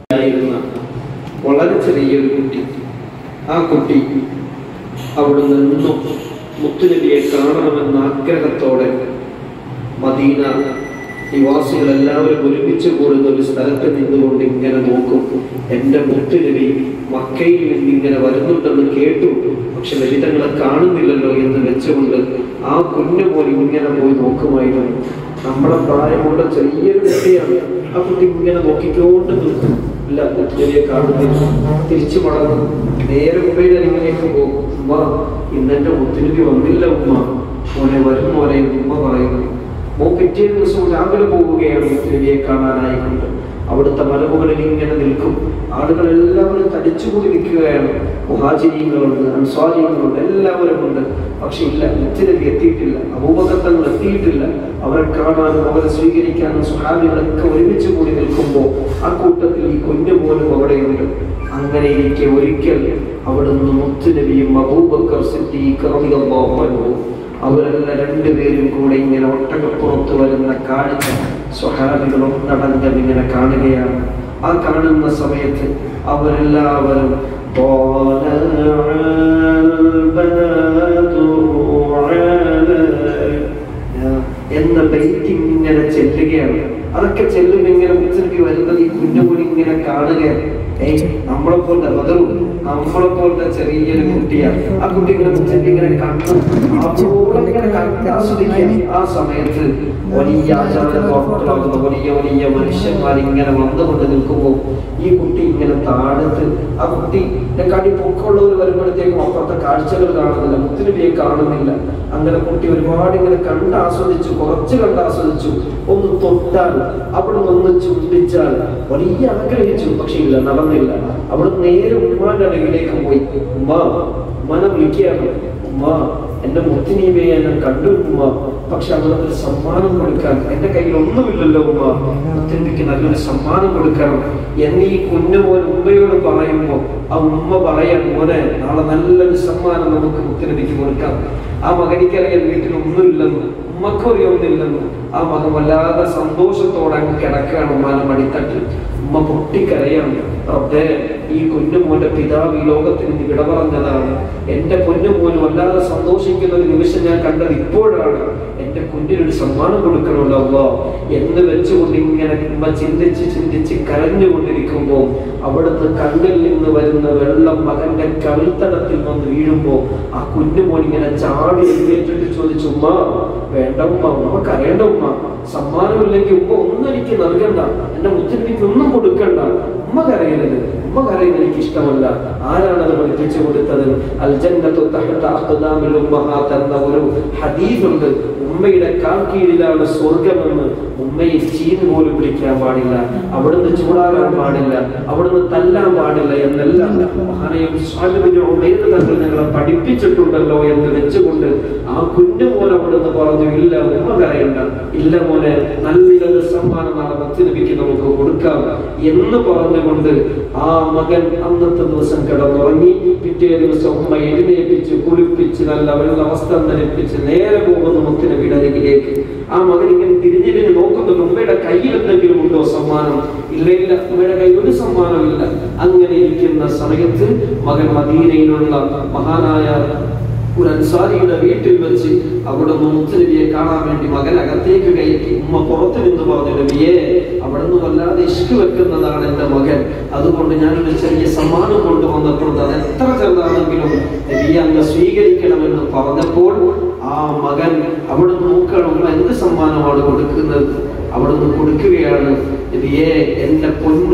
വളരെ ചെറിയൊരു കുട്ടി. ആ കുട്ടി അവിടെ നിന്നും മുത്തുനബിയെ കാണണമെന്ന ആഗ്രഹത്തോടെ മദീന നിവാസികളെല്ലാവരും ഒരുമിച്ച് കൂടുന്ന ഒരു സ്ഥലത്ത് നിന്നുകൊണ്ട് ഇങ്ങനെ നോക്കും. എൻ്റെ മുത്തുനബി മക്കയിൽ നിന്നിങ്ങനെ വരുന്നുണ്ടെന്ന് കേട്ടു, പക്ഷെ ലളിതങ്ങളെ കാണുന്നില്ലല്ലോ എന്ന് വെച്ചുകൊണ്ട് ആ കുഞ്ഞു പോലും ഇങ്ങനെ പോയി നോക്കുമായിരുന്നു. നമ്മളെ പ്രായമുള്ള ചെറിയൊരു കുട്ടിയാണ്. ആ കുട്ടി ഇങ്ങനെ നോക്കിക്കൊണ്ട് നിൽക്കും. ഇല്ല, മുത്തുനബിയെ കാണുന്നില്ല. തിരിച്ചു മടങ്ങും. നേരെ ഉമ്മയുടെ അരികിലേക്ക് പോകും. ഉമ്മ, ഇന്നെന്റെ മുത്തുനബി വന്നില്ല ഉമ്മ. മോനെ വരും മോനെ. ഉമ്മ പറയുന്നു. പിറ്റേ ദിവസം രാവിലെ പോവുകയാണ് മുത്തുനബിയെ കാണാനായിക്കൊണ്ട്. അവിടുത്തെ മലമുകളിൽ ഇങ്ങനെ നിൽക്കും. ആളുകളെല്ലാവരും തടിച്ചുകൂടി നിൽക്കുകയാണ്. മുഹാജിരീങ്ങളുണ്ട്, അൻസ്വാരികളുണ്ട്, എല്ലാവരും ഉണ്ട്. പക്ഷെ ഇല്ല, മുത്തുനബി എത്തിയിട്ടില്ല. അബൂബക്കർ തങ്ങൾ എത്തിയിട്ടില്ല. അവരെ കാണാനും അവരെ സ്വീകരിക്കാനും സ്വഹാബികളൊക്കെ ഒരുമിച്ച് കൂടി നിൽക്കുമ്പോൾ ആ കൂട്ടത്തിൽ ഈ കുഞ്ഞു പോലും അവിടെയുണ്ട്. അങ്ങനെ ഇരിക്കെ ഒരിക്കൽ അവിടുന്ന് മുത്തുനബിയും അബൂബക്കർ സിദ്ദീഖ് റളിയല്ലാഹു അൻഹു അവരെല്ലാം രണ്ടുപേരും കൂടെ ഇങ്ങനെ ഒട്ടകപ്പുറത്ത് വരുന്ന കാഴ്ച സ്വഹാബികളും നടന്നും ഇങ്ങനെ കാണുകയാണ്. ആ കാണുന്ന സമയത്ത് അവരെല്ലാവരും എന്ന ബൈറ്റ് ഇങ്ങനെ ചെല്ലുകയാണ്. അതൊക്കെ ചെല്ലും. ഇങ്ങനെ മുത്തുനബി വരുന്നത് ഈ കുഞ്ഞുകൂടി ഇങ്ങനെ കാണുകയാണ്. നമ്മളെ പോലത്തെ ബദറും നമ്മളെ പോലത്തെ ചെറിയൊരു കുട്ടിയാണ്. ആ കുട്ടി ഇങ്ങനെ മുത്തുനബി ഇങ്ങനെ കണ്ടു ആസ്വദിക്കാൻ. ആ സമയത്ത് വലിയ ആചാരമാകുന്ന വലിയ വലിയ മനുഷ്യന്മാർ ഇങ്ങനെ വന്നുകൊണ്ട് നിൽക്കുമ്പോൾ ഈ കുട്ടി ഇങ്ങനെ താഴത്ത്, ആ കുട്ടിയുടെ കടി പൊക്കമുള്ളവർ വരുമ്പോഴത്തേക്കും അപ്പുറത്തെ കാഴ്ചകൾ കാണുന്നില്ല, മുത്തുനബിയെ കാണുന്നില്ല. അങ്ങനെ കുട്ടി ഒരുപാട് ഇങ്ങനെ കണ്ടാസ്വദിച്ചു, കുറച്ച് കണ്ടാസ്വദിച്ചു. ഒന്ന് തൊട്ടാൽ, അവിടെ നിന്ന് ചുംബിച്ചാൽ വലിയ ആഗ്രഹിച്ചു. പക്ഷെ ഇല്ല, നടന്നില്ല. അവിടെ നേരെ ഉമ്മാന്റെ അടകിലേക്ക് പോയി. ഉമ്മാനെ വിളിക്കുകയാണ്. ഉമ്മ, എന്റെ മുത്തുനബിയെ ഞാൻ കണ്ടു ഉമ്മ. പക്ഷെ അവിടെ സമ്മാനം കൊടുക്കാൻ എന്റെ കയ്യിൽ ഒന്നുമില്ലല്ലോ ഉമ്മ. മുത്തുനബിക്ക് നല്ലൊരു സമ്മാനം കൊടുക്കണം എന്ന് ഈ കുഞ്ഞുമോൻ ഉമ്മയോട് പറയുമ്പോ ആ ഉമ്മ പറയാൻ, മോനെ, നാളെ നല്ലൊരു സമ്മാനം നമുക്ക് മുത്തുനബിക്ക് കൊടുക്കാം. ആ മകനിക്കറിയാൻ വീട്ടിൽ ഒന്നുമില്ലെന്ന്, ഉമ്മക്കറിയൊന്നില്ലെന്ന്. ആ മകൻ വല്ലാതെ സന്തോഷത്തോടെ അങ്ങ് കിടക്കുകയാണ് ഉമ്മാനെ മടിത്തട്ടിൽ. ഉമ്മ പൊട്ടിക്കരയാണ്. റബ്ബേ, ഈ കുഞ്ഞുമോന്റെ പിതാവ് ഈ ലോകത്തിൽ നിന്ന് വിട പറഞ്ഞതാണ്. എന്റെ കുഞ്ഞുമോന് വല്ലാതെ സന്തോഷിക്കുന്ന ഒരു നിമിഷം ഞാൻ കണ്ടത് ഇപ്പോഴാണ്. എന്റെ കുഞ്ഞിനൊരു സമ്മാനം കൊടുക്കണമല്ലോ അല്ലാ എന്ന് വെച്ചുകൊണ്ട് ഇങ്ങനെ ഉമ്മ ചിന്തിച്ച് ചിന്തിച്ച് കരഞ്ഞുകൊണ്ടിരിക്കുമ്പോ അവിടുത്തെ കണ്ണിൽ നിന്ന് വരുന്ന വെള്ളം മകന്റെ കവിൾത്തടത്തിൽ വന്ന് വീഴുമ്പോ ആ കുഞ്ഞുമോൻ ഇങ്ങനെ ചാടി എഴുന്നേറ്റിട്ട് ചോദിച്ചു, ഉമ്മ വേണ്ട ഉമ്മ, ഉമ്മ കരയേണ്ട ഉമ്മ. സമ്മാനമില്ലെങ്കിൽ ഉമ്മ ഒന്നും എനിക്ക് നൽകണ്ട, എന്റെ മുത്തുനബിക്ക് ഒന്നും കൊടുക്കണ്ട. ഉമ്മ കരയരുത്, ഉമ്മ കരയുന്നത് എനിക്ക് ഇഷ്ടമല്ല. ആരാണത് പഠിപ്പിച്ചു കൊടുത്തത്? അൽ ജന്നത്തു തഹ്ത അഖ്ദാമിൽ ഉമ്മഹാത്ത് എന്ന ഒരു ഹദീസുണ്ട്. ഉമ്മയുടെ കാൽക്കീഴിലാണ് സ്വർഗമെന്ന്. ഉമ്മയെ ചീന് പോലും പിടിക്കാൻ പാടില്ല, അവിടുന്ന് ചൂടാകാൻ പാടില്ല, അവിടുന്ന് തല്ലാൻ പാടില്ല എന്നെല്ലാം മഹാനയും തങ്ങൾ ഞങ്ങളെ പഠിപ്പിച്ചിട്ടുണ്ടല്ലോ എന്ന് വെച്ചുകൊണ്ട് ആ കുഞ്ഞുമോൻ അവിടുന്ന് പറഞ്ഞു, ഇല്ല ഉമ്മ കരയണ്ട, ഇല്ല മോനെ, നല്ലൊരു സമ്മാനം നാളെ മുത്തുനബിക്ക് നമുക്ക് കൊടുക്കാം എന്ന് പറഞ്ഞുകൊണ്ട് ആ മകൻ അന്നത്തെ ദിവസം കിടന്നുറങ്ങി. പിറ്റേ ദിവസം ഉമ്മ എഴുന്നേൽപ്പിച്ച് കുളിപ്പിച്ച് നല്ല വെള്ള വസ്ത്രം ധരിപ്പിച്ച് നേരെ പോകുന്ന മുത്തുനബിയുടെ അരികിലേക്ക്. ആ മകൻ ഇങ്ങനെ തിരിഞ്ഞിരിഞ്ഞ് നോക്കുന്നത് ഉമ്മയുടെ കയ്യിൽ എന്തെങ്കിലും ഉണ്ടോ സമ്മാനം? ഇല്ല ഇല്ല, ഉമ്മയുടെ കയ്യിൽ ഒരു സമ്മാനമില്ല. അങ്ങനെ ഇരിക്കുന്ന സമയത്ത് മകൻ മദീനയിലുള്ള മഹാനായ ഒരു അൻസാരിയുടെ വീട്ടിൽ വെച്ച് അവിടുന്ന് മുത്തുനബിയെ കാണാൻ വേണ്ടി മകൻ അകത്തേക്ക് കയറ്റി. ഉമ്മ പുറത്ത് നിന്ന് പറഞ്ഞു, നബിയെ, അവിടുന്ന് വല്ലാതെ ഇഷ്ക് വെക്കുന്നതാണ് എന്റെ മകൻ, അതുകൊണ്ട് ഞാനൊരു ചെറിയ സമ്മാനം കൊണ്ടുവന്നിട്ടുണ്ട്, അത് എത്ര ചെറുതാണെങ്കിലും നബിയെ അങ്ങ് സ്വീകരിക്കണമെന്ന് പറഞ്ഞപ്പോൾ ആ മകൻ അവിടുന്ന് നോക്കണം, ഉമ്മ എന്ത് സമ്മാനമാണ് കൊടുക്കുന്നത്? അവിടുന്ന് കൊടുക്കുകയാണ്, നബിയെ, എന്റെ പൊന്നു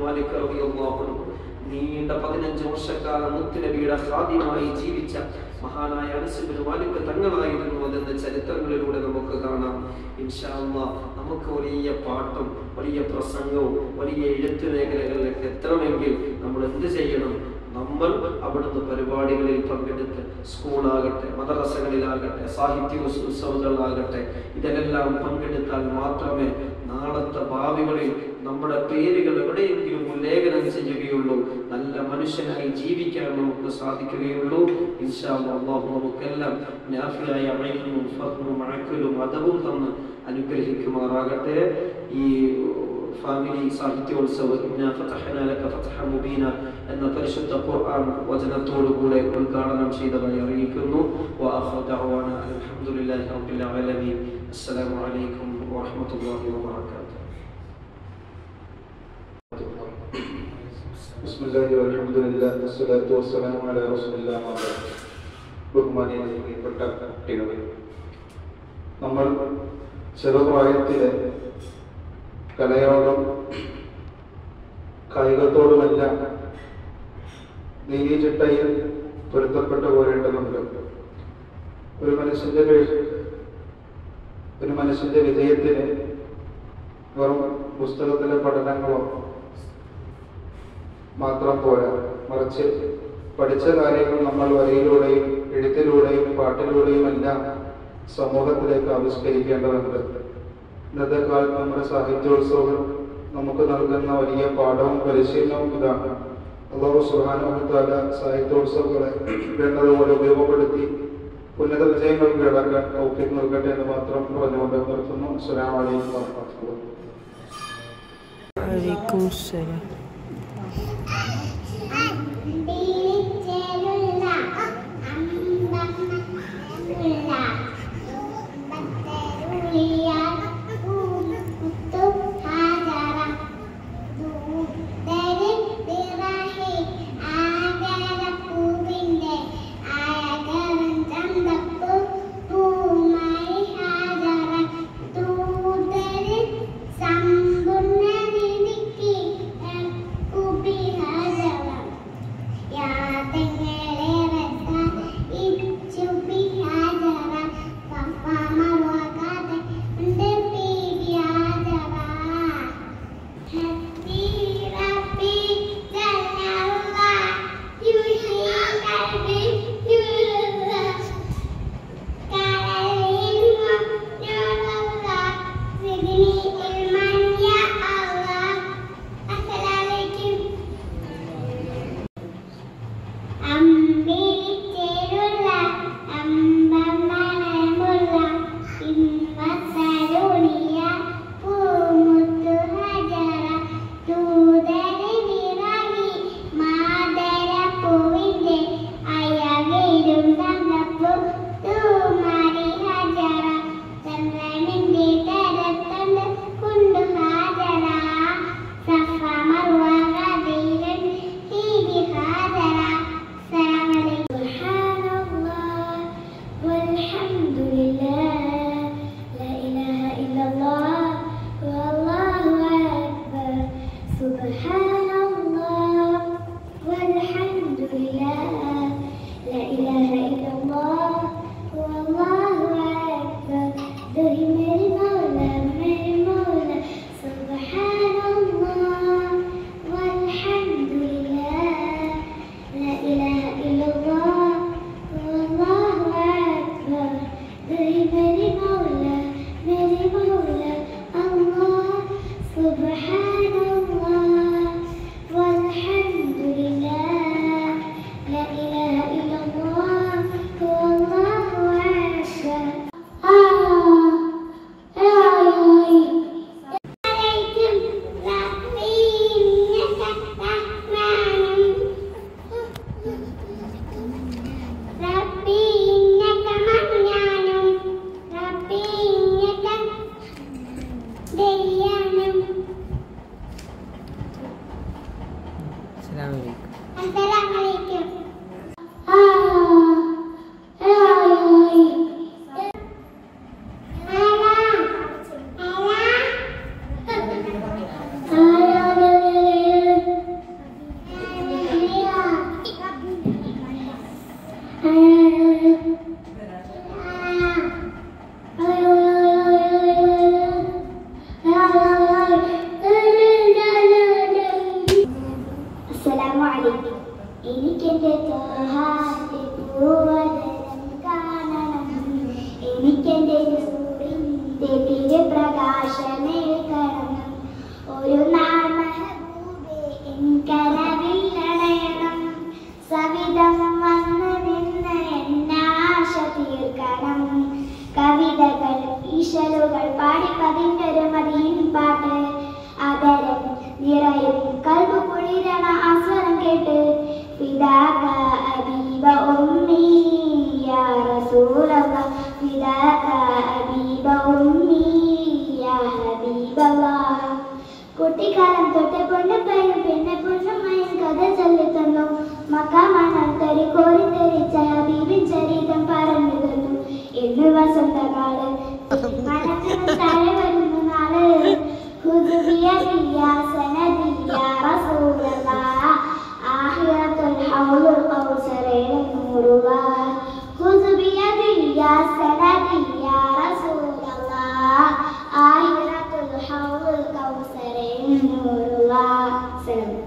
നീണ്ട 15 വർഷക്കാലം മുത്തുനബിയുടെ ഖാദിമായി ജീവിച്ച മഹാനായ അനസ് ഇബ്നു മാലിക് തങ്ങളായിരുന്നു അതെന്ന ചരിത്രങ്ങളിലൂടെ നമുക്ക് കാണാം. ഇൻഷാ അല്ലാഹ് നമുക്ക് വലിയ പാട്ടും വലിയ പ്രസംഗവും വലിയ എഴുത്ത് മേഖലകളിലേക്ക് എത്തണമെങ്കിൽ നമ്മൾ എന്ത് ചെയ്യണം? നമ്മൾ അവിടുന്ന് പരിപാടികളിൽ പങ്കെടുത്ത്, സ്കൂളാകട്ടെ, മദ്രസകളിലാകട്ടെ, സാഹിത്യ ഉത്സവങ്ങളാകട്ടെ, ഇതിലെല്ലാം പങ്കെടുത്താൽ മാത്രമേ നാളത്തെ ഭാവികളിൽ നമ്മുടെ പേരുകൾ എവിടെയെങ്കിലും ഉല്ലേഖനം ചെയ്യുകയുള്ളൂ, നല്ല മനുഷ്യനായി ജീവിക്കാൻ നമുക്ക് സാധിക്കുകയുള്ളൂ. ഇൻഷാ അല്ലാഹ് നമുക്കെല്ലാം നാഫിയായ ഇൽമും ഫഹ്മും അഖലും അദബും തന്ന് അനുഗ്രഹിക്കുമാറാകട്ടെ. ഈ ഫാമിലി സാഹിത്യോത്സവം ഇന്നാ ഫതഹ്നാ ലക ഫതഹൻ മുബീന എന്ന പരിശുദ്ധ ഖുർആൻ വചനത്തോടുകൂടെ ഉദ്ഘാടനം ചെയ്തതായി അറിയിക്കുന്നു. വആഖിറു ദഅവാന അൽഹംദുലില്ലാഹി റബ്ബിൽ ആലമീൻ. അസ്സലാമു അലൈക്കും വറഹ്മത്തുള്ളാഹി വബറകാതുഹു. ബിസ്മില്ലാഹി വൽഹംദുലില്ലാഹി വസ്സലാത്തു വസ്സലാമു അലാ റസൂലില്ലാഹി ബഹുമാനിയപ്പെട്ട കുട്ടികളെ, നമ്മൾ ചെറുപ്രായത്തിലെ കലയോടും കായികത്തോടുമെല്ലാം നീതിചിട്ടയിൽ പൊരുത്തപ്പെട്ടു പോരേണ്ടതുണ്ട്. ഒരു മനുഷ്യന്റെ വിജയത്തിന് വെറും പുസ്തകത്തിലെ പഠനങ്ങളോ മാത്രം പോരാ, മറിച്ച് പഠിച്ച കാര്യങ്ങൾ നമ്മൾ വരയിലൂടെയും എഴുത്തിലൂടെയും പാട്ടിലൂടെയും എല്ലാം സമൂഹത്തിലേക്ക് ആവിഷ്കരിക്കേണ്ടതുണ്ട്. ഇന്നത്തെ കാലത്ത് നമ്മുടെ സാഹിത്യോത്സവം നമുക്ക് നൽകുന്ന വലിയ പാഠവും പരിശീലനവും ഇതാണ്. അല്ലാഹു സുബ്ഹാനഹു വ തആല സാഹിത്യോത്സവങ്ങളെ വേണ്ടതുപോലെ ഉപയോഗപ്പെടുത്തി ഉന്നത വിജയങ്ങൾ കീഴടക്കാൻ തൗഫീഖ് നൽകട്ടെ എന്ന് മാത്രം പറഞ്ഞുകൊണ്ട് നിർത്തുന്നു. അസ്സലാമു അലൈക്കും വറഹ്മത്തുള്ളാഹി. വഅലൈക്കും അസ്സലാം. കവിതകൾ ഈശലുകൾ പാടി പതിഞ്ഞൊരു മതിയും പാട്ട് അതര കുട്ടിക്കാലം തൊട്ട് പൊണ്ണപ്പയും പിന്നെ പൊണ്ണമ്മയും കഥ ചൊല്ലിത്തന്നു. മക്കാമണൽ കോരി തെറിച്ച ഹബീബിൻ ചരിതം പറഞ്ഞു തന്നു. ഇന്ന് വസന്തകാലം മനസ്സിന് താഴെ വരുന്നു നാള്. ഹുദുബിയ ദിയ സനദിയ റസൂലല്ലാഹ് ആഖിറത്തുൽ ഹൗലുൽ കൗസറേൻ നൂറുല്ലാഹ്. ഹുദുബിയ ദിയ സനദിയ റസൂലല്ലാഹ് ആഖിറത്തുൽ ഹൗലുൽ കൗസറേൻ നൂറുല്ലാഹ്. സലാം.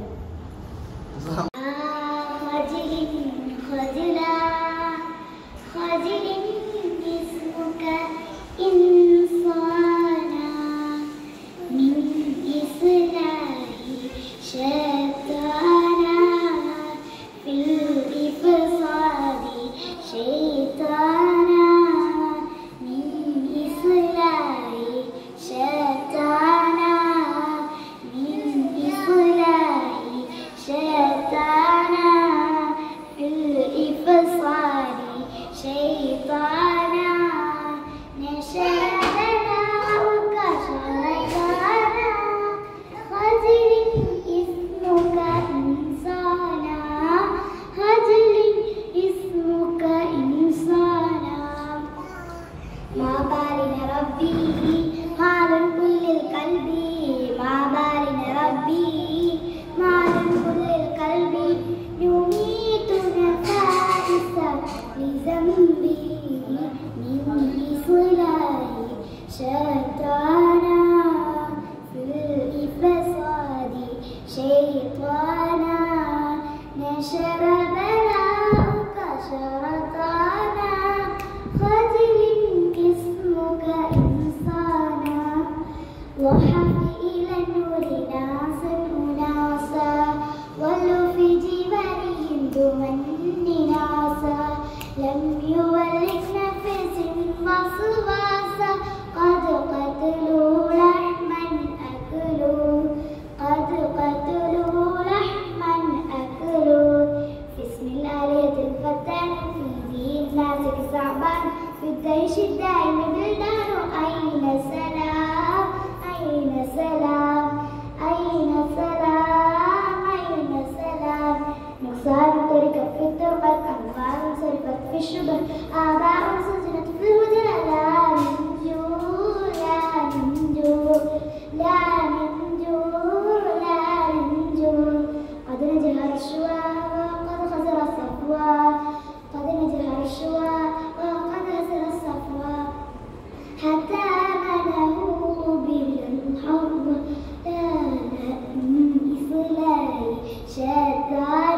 Shut